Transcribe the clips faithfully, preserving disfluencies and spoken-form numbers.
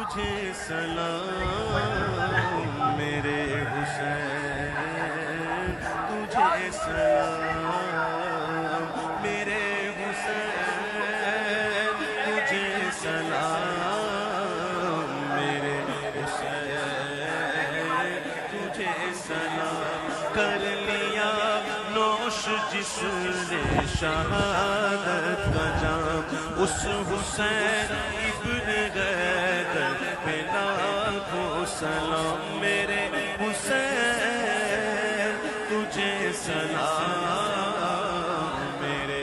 تجھے سلام میرے حسین، تجھے سلام میرے حسین، تجھے سلام میرے حسین، تجھے سلام۔ کر لیا نوش جس نے شہادت کا جام، اس حسین ابن غیدر پہ لاکھوں سلام میرے حسین، تجھے سلام میرے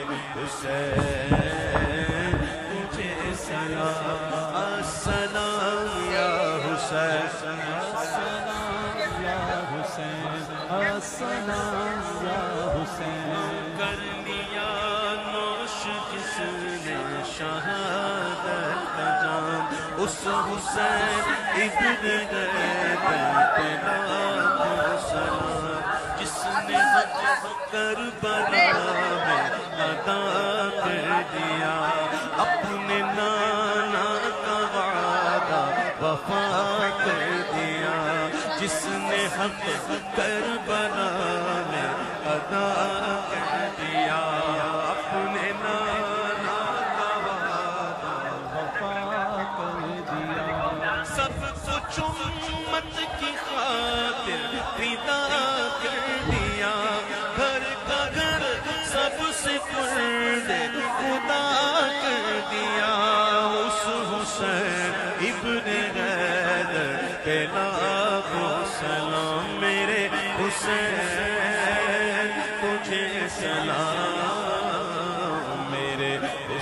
حسین، تجھے سلام۔ السلام یا حسین، السلام یا حسین، السلام یا حسین۔ کر لیا نوش جس نے شہادت کا جام، اس حسین ابن غیدر پہ لاکھوں سلام، جس نے حق کربلا میں ادا کر دیا، اپنے نانا کا وعدہ وفا کر دیا، جس نے حق کربلا میں ادا کر دیا، اپنے نانا کا وعدہ وفا کر دیا، سب کچھ امت کی خاطر فدا کر دیا، گھر کا گھر سب سے فرد خدا کر دیا، اس حسین ابن غیدر پہ لاکھوں سلام میرے حسین، تجھے سلام میرے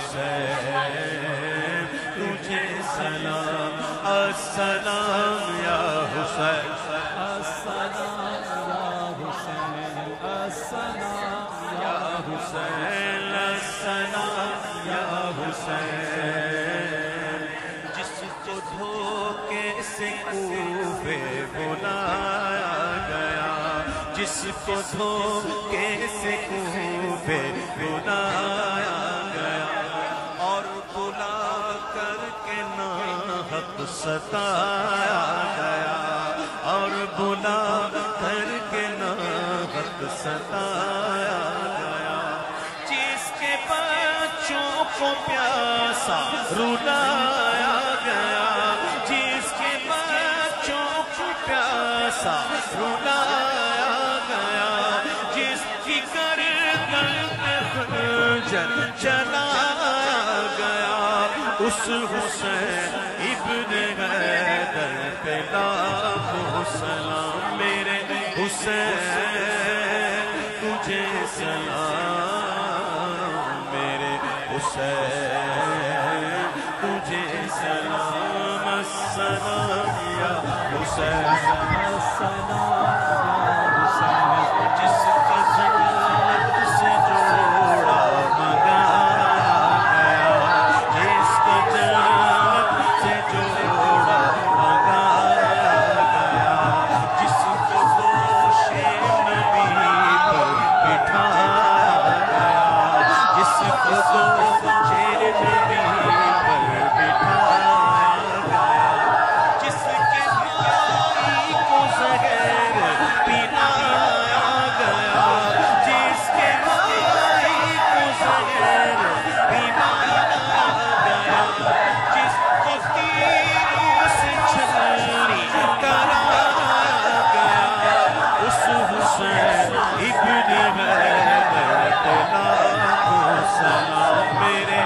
حسین، تجھے سلام۔ السلام یا حسین، السلام یا حسین، السلام یا حسین، السلام یا حسین، جس کو دھوکے سے کوفے بلایا گیا، جس کو دھوکے سے کوفے بلایا گیا، اور بلا کر کے ناحق ستایا گیا، اور بلا کر کے ناحق ستایا گیا، جس کے بچوں کو پیاسا رلایا گیا، جس کے بچوں کو پیاسا رلایا گیا، جس کی گردن پہ خنجر چلایا گیا، اس حسین ابن غیدر پہ لاکھوں سلام میرے حسین، تجھے سلام میرے حسین، تجھے سلام۔ السلام یا حسین، السلام یا حسین، جس کا جنت سے جوڑا منگایا گیا، جس کا جنت سے جوڑا منگایا گیا، جس کو گوشِ نبی پر بٹھایا گیا، جس کو گوشِ نبی پر بٹھایا گیا، جس کے بھائی کو زہر پلایا گیا، جس کے بھائی کو زہر پلایا گیا، جس کو تیروں سے چھلنی کرایا گیا، اس حسین ابن غیدر پہ لاکھوں سلام میرے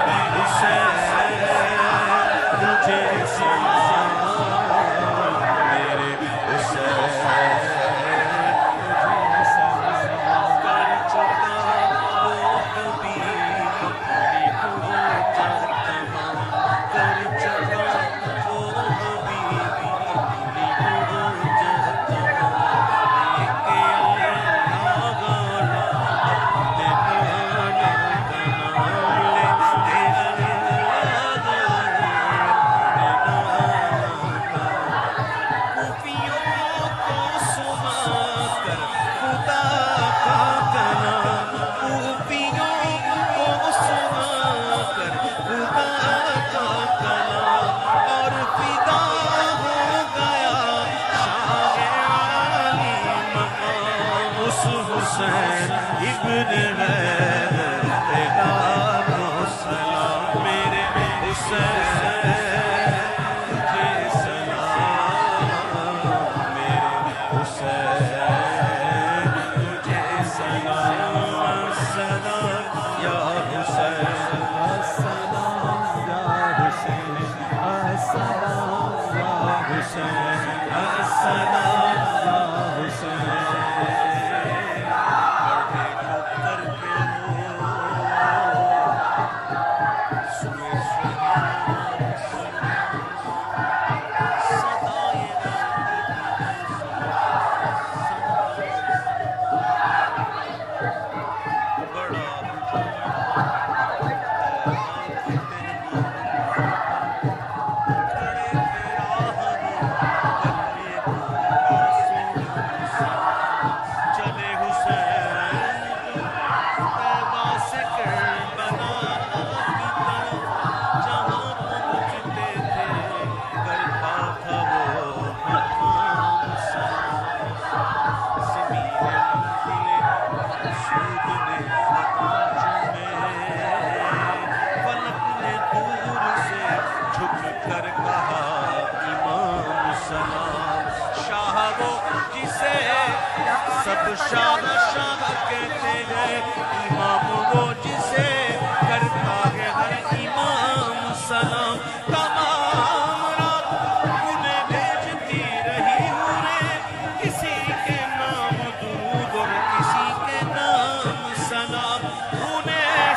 سب شاہ شاہ کہتے ہیں، امام وہ جسے کرتا ہے ہر امام سلام. تمام رات انہیں بھیجتی رہی انہیں کسی کے نام درود اور کسی کے نام سلام. انہیں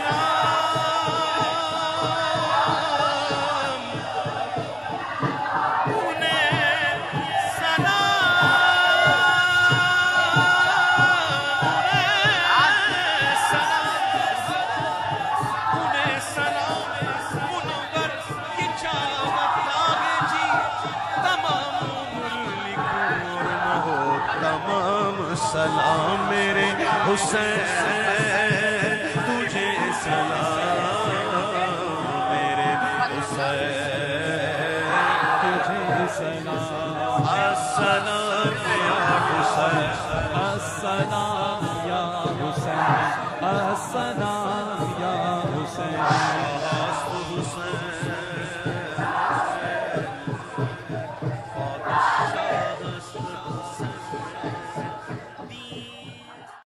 سلام انہیں سلام میرے حسین تجھے سلام میرے حسین تجھے سلام السلام یا حسین السلام یا حسین السلام